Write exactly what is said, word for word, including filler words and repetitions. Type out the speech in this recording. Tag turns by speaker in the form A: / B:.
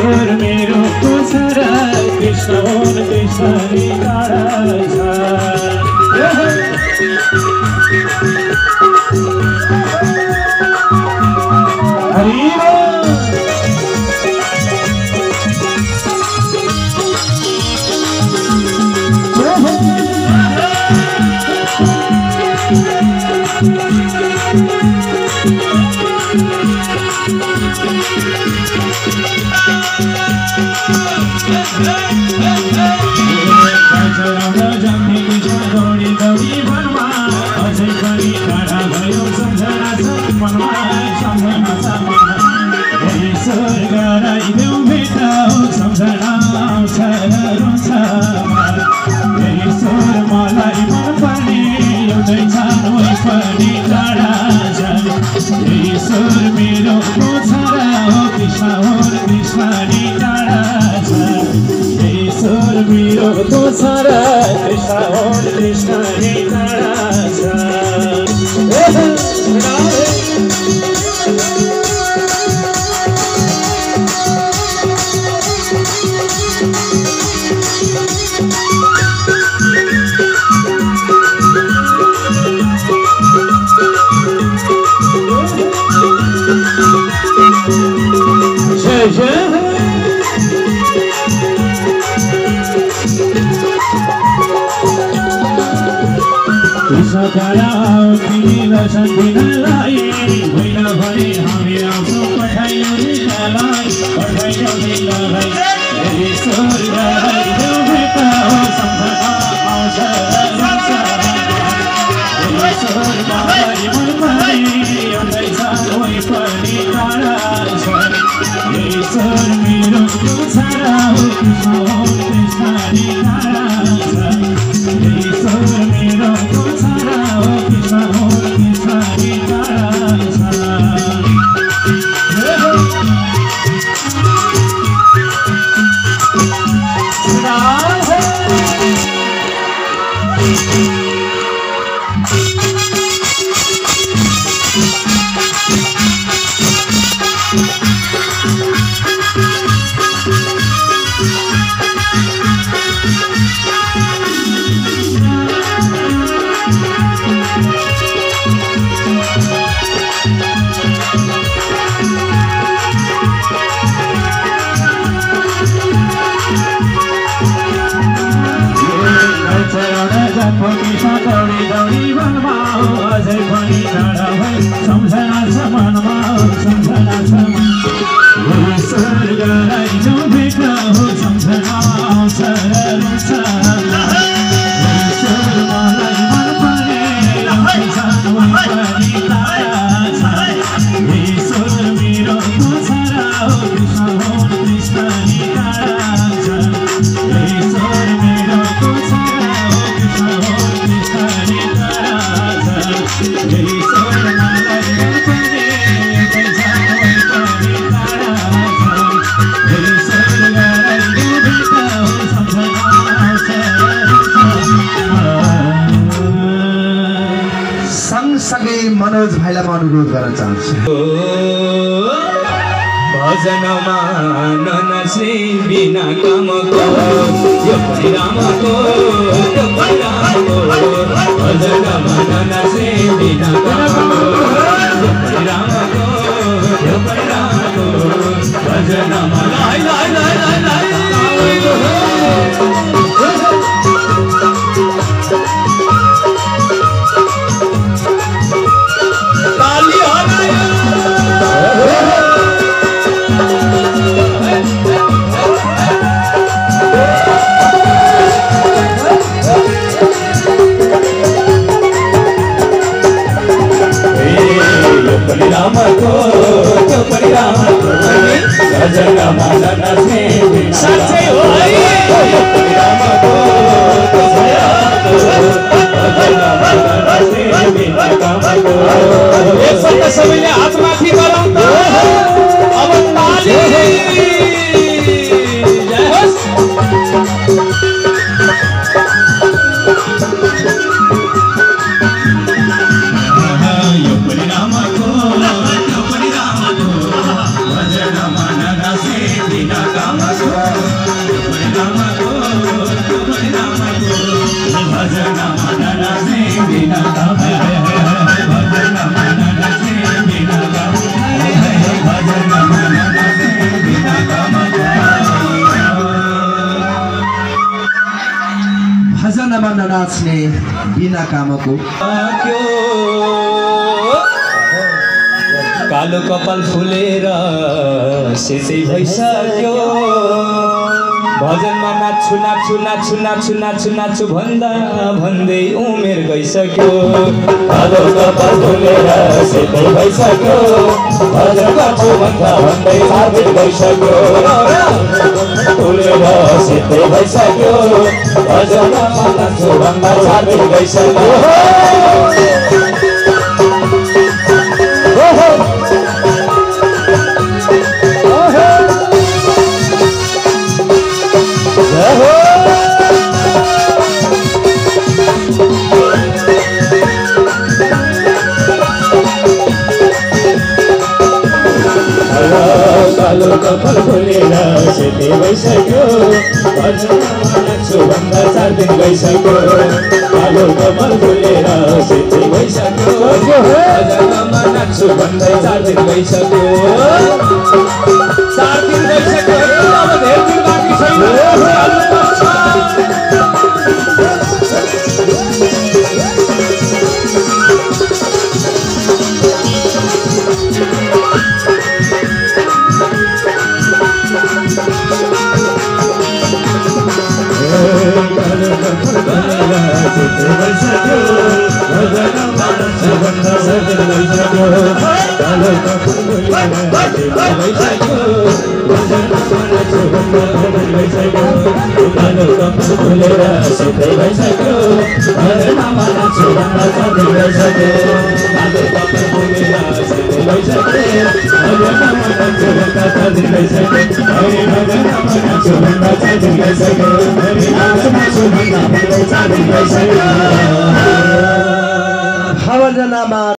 A: ईश्वर मेरो छोरा कृष्ण हुन् कृष्णले टाढा छ
B: मनोज भाइलाई म अनुरोध गर्न चाहन्छु
C: भजनमा ननसे बिना कामको यो परिणामको यो परिणामको भजनमा ननसे बिना कामको यो परिणामको यो परिणामको भजनमा लाई लाई लाई लाई परिणामको त्यो परिणामको भजनमा ननसे बिना साँच्चै हो है परिणामको त्यो परिणामको भजनमा ननसे बिना कामको एकपल्ट सबैले हात माथि गरौँ त अब ताली जय होस् यो परिणामको यो परिणामको भजनमा मन नाच्ने बिना कामको थोपडी रामको थोपडी रामको भजन मन नाच्ने बिना कामको भजन मन नाच्ने बिना कामको भजन मन नाच्ने बिना कामको
B: भजनमा ननाच्ने बिना कामको
C: कालो कपाल फुलेर सेतै भइसक्यो भजनमा नाच्छु नाच्छु नाच्छु नाच्छु नाच्छु नाच्छु भन्दा भन्दै उमेर गइसक्यो कालो कपाल फुलेर सेतै भइसक्यो भजन गर्छु भन्दा भन्दै साथै गइसक्यो फुलेर सेतै भइसक्यो भजनमा नाच्छु भन्दा साथै गइसक्यो कालो कपाल फुलेर सेतै भइसक्यो भजनमा नाच्छु भन्दा चार दिन गइसक्यो कालो कपाल फुलेर सेतै भइसक्यो भजनमा नाच्छु भन्दै चार दिन गइसक्यो चार दिन गइसक्यो अब धेरै दिन बाँकी छैन
B: भजनमा